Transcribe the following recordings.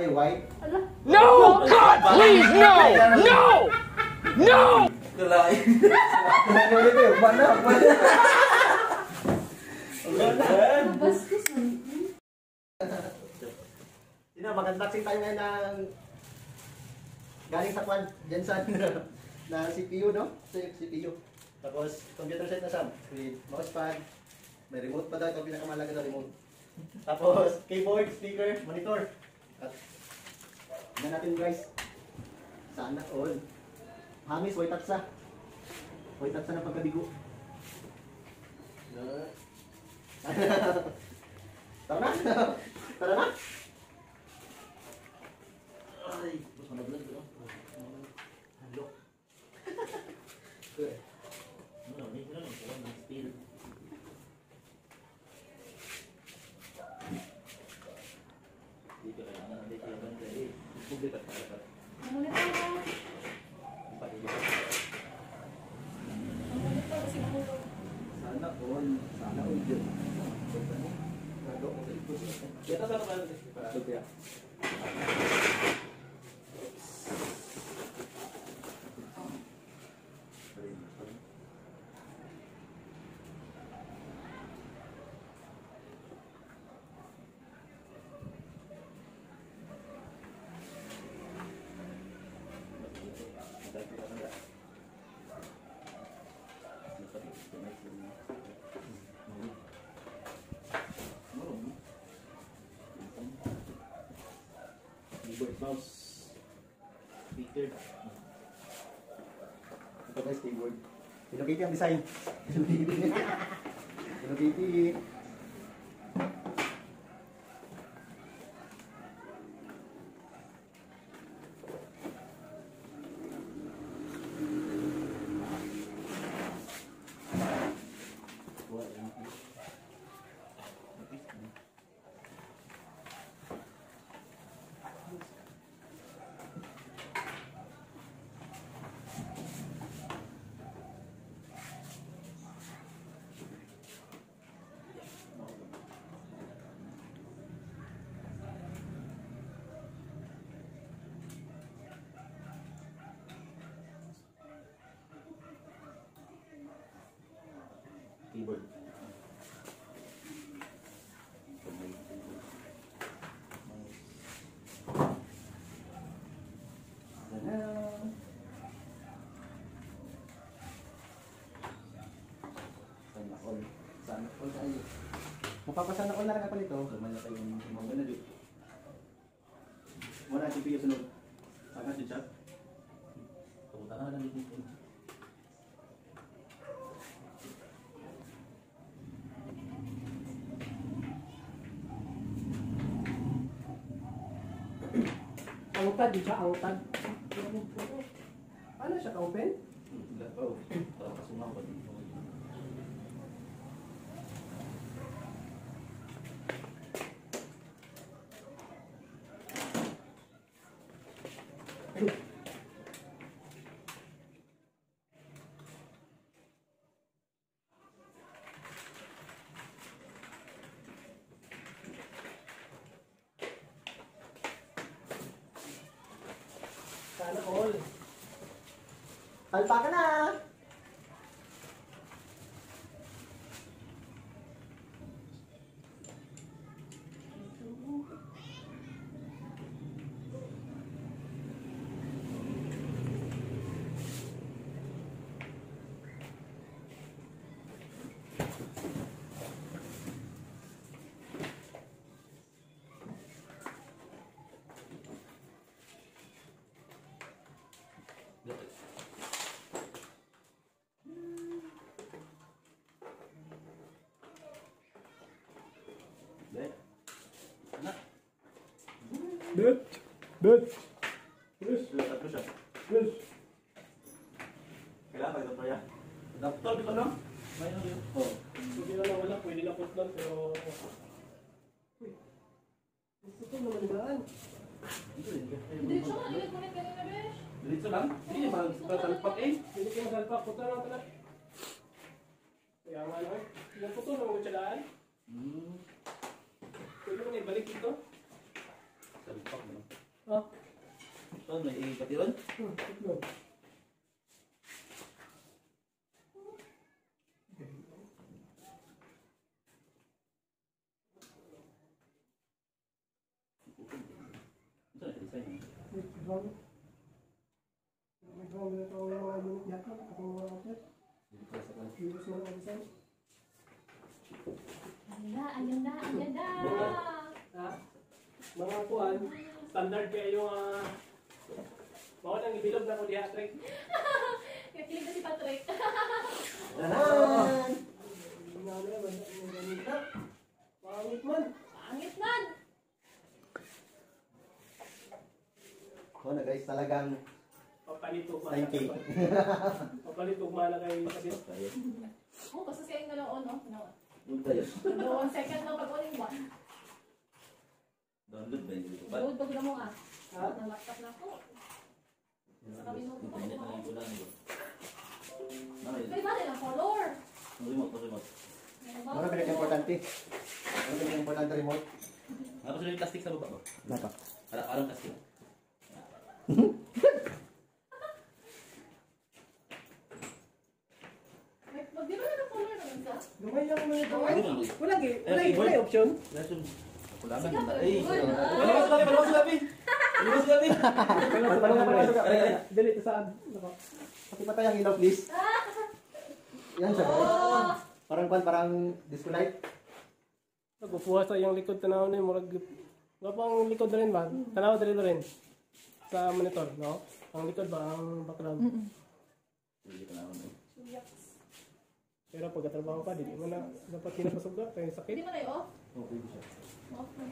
kulay white. No! God, please, no! No! No! Kulay. Ano ulit eh? Mana? Bastos na. Sino, mag-unboxing tayo ngayon ng galing sa kwan, Jensen na CPU, no? CPU. Tapos, computer set na siya with mousepad. May remote pa daw, ito pinakamalaga na remote. Tapos, keyboard, speaker, monitor. At, tignan natin guys. Sana all. Hamis, white tapsa. White tapsa ng pagkabigo. Tara na! Tara na! Ay, bus mana bulan tu? Halo. Ano ni? Ano ni? Kuwan ng steel. Dito kailangan nanti siya ban dari publik at para. Ang ulit ako. Ang ulit ako siguro. Sana all. Sana all dyan. Kita sana ba? Para. Keyboard, mouse, speaker. Ito guys, keyboard. Hello Kitty ang design. Hello Kitty. Hello Kitty. Keyboard. Sana all tayo. Mapapasana all na rin ako nito. Gamay na tayo ng mga na dito. Wala CPU sunod. Sana si chat. Pumunta ka na lang dito. Autad, di siya autad. Ano siya ka-open? Oh, para kasungaw ba dito? Sana all. Talpa ka na! Dut. Dut. Terus siya. Terus. Kailangan pa ito pa yan. Doktor, dito lang. May ano yun? Oh. Hindi na wala, pwede na putlan pero Ito naman daan. Diretso ka, ulit mo na kanina, besh. Dito lang? Hindi, magsalpak eh. hindi kayo masalpak. Putlan lang talaga. Kaya nga ano eh. Ilang puto na mga tsalaan. Pwede mo na ibalik dito. Oh, So, may ipatiron? itlog. Ito na, design. Wait, brown. May brown na ito ang mga unit yata. Kapag mga outlet. Virus mo na design. Ayan na. Ha? Mga kuan, standard kayo yung bawal ang ibilog na ko diha, Trek. Nakilig na si Patrick. Tahan! Pangit man. Pangit man. So na guys, talagang Papalito man. 9K. Papalito man na kay Kabit. Tayo. Oh, basta siya yung nalaon, no? No. Doon tayo. No, 1 second lang pag-uling one. Download ba yung YouTube? Load pag mo ah. Ha? Ng laptop na ako. Sa kami mo. Internet na yung ulan ko. Pwede ba nilang color? Remote. Ano pinag-importante? Ano pinag-importante remote? Tapos yung plastic sa baba ba? Naka. Parang plastic. Mag-di ba na ng color naman ka? Lumay lang mo ito. Ano ba? Wala option. Kulangan. Sige, Ay! good. Palabas sa gabi! Dali ito saan? Pati patay ang ilaw please. Yan siya guys. Parang disco light. Nagpupuha sa iyong likod tanaw na yung murag. Gapang likod na rin ba? Tanaw dali na rin. Sa monitor, no? Ang likod ba? Ang background. Hindi ko na ako. Pero pagkatrabaho ka, di mo na dapat kinapasugda. Kaya sakit. Hindi mo na i-off? Okay siya. Off na.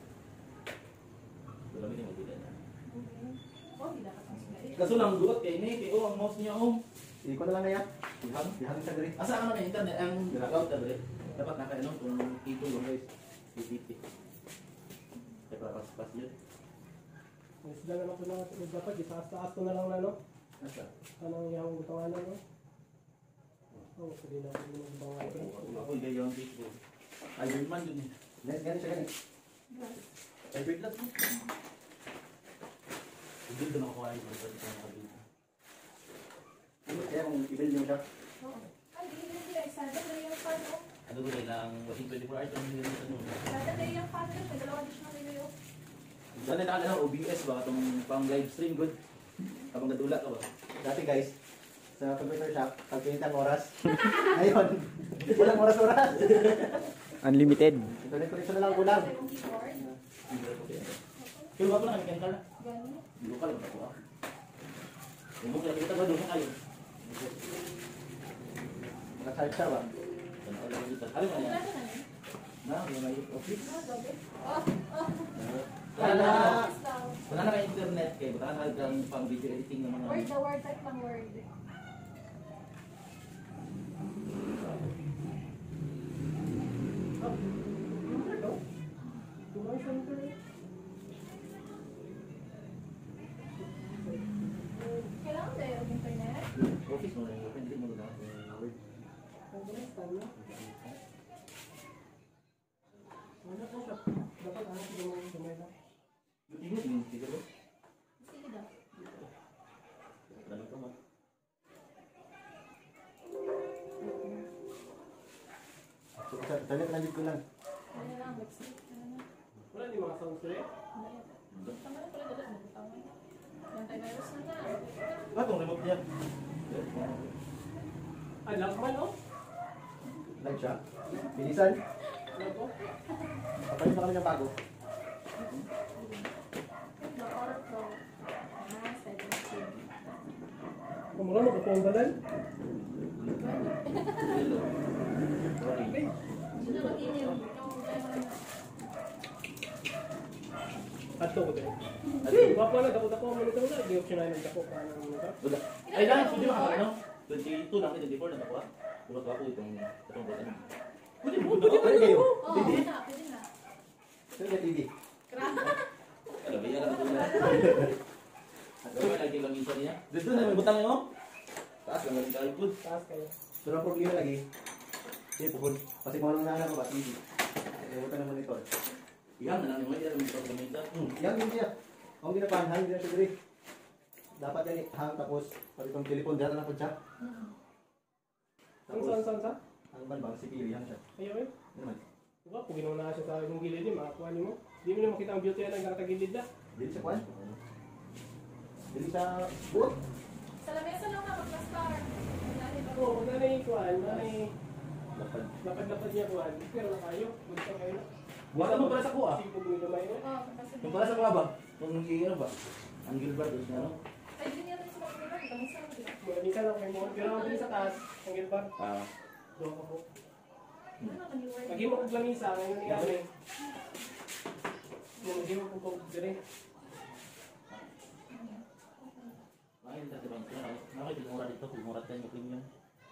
Wala mo din magbilan na. Oh, hindi dapat ang sumali. Kaso lang dugot kay Nick. Ang mouse niya Iko na lang na yan. Ihang. Ihangin sa diri. Asa ka na internet? Ang route na ba? Dapat naka-ano kung ito yung guys. PPT. Kaya para pas-pas yun. Mas dala na ko na dapat itaas-taas ko na lang na, no? Asa? Anong yung butangan, no? Oh, pwede na ako yung butangan. Ako yung yung Facebook. Ayun man dun eh. Ganun siya ganun. Ay, wait lang. Hindi doon ako kayo. Kaya kung i-build nyo siya. Oo. Ay, hindi na sila excited na yung fan, no? Ano ko rin ang washing 24 hours ang hindi sa noon. Excited na yung fan, may dalawang dish na nila yun. Sana nakala OBS ba itong pang live stream good. Habang nadula ka ba? Dati guys, sa computer shop, pagpinit ang oras. Ngayon, walang oras-oras. Unlimited. Internet connection na lang kulang. Sa yung keyboard. Pero wala na kami kaya Ganun. Hindi ko alam ako. Yung mga kita ba doon kayo? Naka-charge siya ba? Ano lang dito. Ano man Wala yan? ka na yun. Na, yung may office. Ah, gabi. Oh. Wala Focus daw. wala na kayo internet kayo. Baka nakalitan pang video editing ng mga Word the word, type lang word. Kailangan tayo ng internet. office mo na yung open. Hindi mo na word. Dapat ano ko gamay lang. Yung yung siguro. Sige daw. Lalo ka mo. So, sa internet lang dito lang. Ano lang, website. Ano na. Wala di mga sounds ko eh. Ano yan? Tama na pala dala. Tama na. Antivirus na na. Ah, itong remote niya. Ah, lakman, no? Like siya. Bilisan. Ano po? Papalit na kami ng bago. The Power Pro. Ah, 17. Kumura mo, kapong dalan. Sorry. Sino mag-email? Ikaw, kaya mo na. Ato ko din. Wapa na, dapat ako mo nito na. Di option na yung dako. Paano mo nito? Wala. Ay lang, hindi mo ano? 22 na, 24 na nakuha. Tulad ako itong button. Pwede kayo. Oo, pwede na, pwede na. Pwede TV. Grabe. Alam mo, alam ko na. At kami lagi lang isa niya. Dito na may butang mo. Taas lang lagi ka iPod. Taas kayo. So, ang problema lagi. Hindi, pupun. Kasi kung anong nahanap ko ba, TV. Kaya ng monitor. Iyan na lang yung mga iyan ang gamita. Yan din siya. Ang ginapan, hang din siya diri. Dapat yan hang tapos pag itong telepon dyan na po siya. Saan? Ang banbang si Pili yan siya. Ayaw eh. Ano naman? Diba, kung ginawa na siya sa yung gilid niya, makakuha niyo mo. Hindi mo na makita ang beauty yan ang nakatagilid na. Dili siya kwan. Dili siya buot. Sa lamesa lang na, mag-plastar. Oo, kung nanay kuhan, nanay Lapad. lapad-lapad niya kuhan. Pero na kayo, gusto kayo na. Buwan mo para sa kuha. Sige, kung lumay mo. Oo, kasi... Yung para sa kuha ba? Kung ano ba? Ang Gilbert, ano? Ay, hindi niya rin sa mga pera. Lamesa lang sila. Minsan lang kayo mo. Pero ang din sa taas, ang gilbar. Ah. Doon ko po. Ano naman yung word? Lagi mo kong lamisa, ngayon ni Ame. Lagi mo kong dire. Ay, dati bang nakakita mura dito, mura tayo yung premium.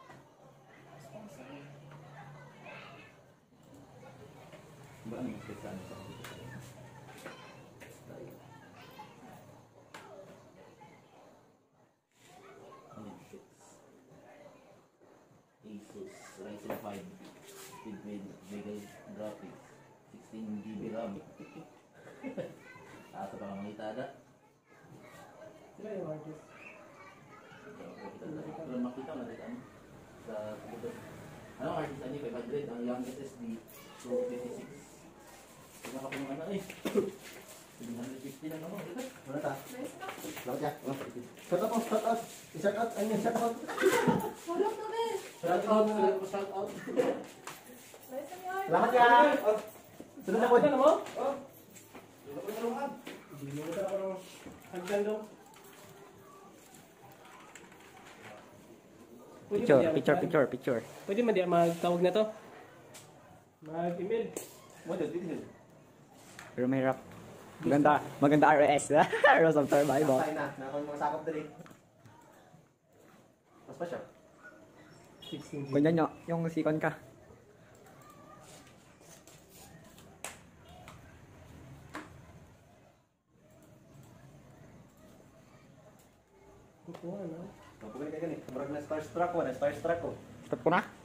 Ba ano yung spesa nito? Ano yung fix? Asus Ryzen 5 with Mega Graphics 16GB RAM. Asa pa lang makita ada. Sila yung artist. Pero makita mo natin ano sa computer. Ano ang artist ani 500 ang young SSD so 26. Kung nakapang ano eh. 750 lang ako. Wala ta. Nice na. Lapat siya. Shout out, shout out. I-shout out. Ano yung shout out? Wala na, Ben. Shout out, shout out. Nice na yun. Salamat ya. Sunod na po. Ano mo? Oh. Dito ko tulungan. Hindi mo ako ng hagdan daw. Picture. Pwede man di magtawag na to? Mag-email. Mo dito. Pero may rap. Maganda RS. Rose of Survival. Tayo na. Nakakon mga sakop dali. Mas pa siya. 16G. Kung yan yung sikon ka. Kukuha na. Kapag kayo ganit. Marag na starstruck ko. Na starstruck ko. Stop ko na.